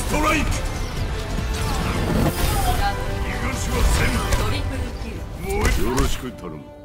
ストライク。逃がしはせん。 トリプルキル。 もうよろしく頼む。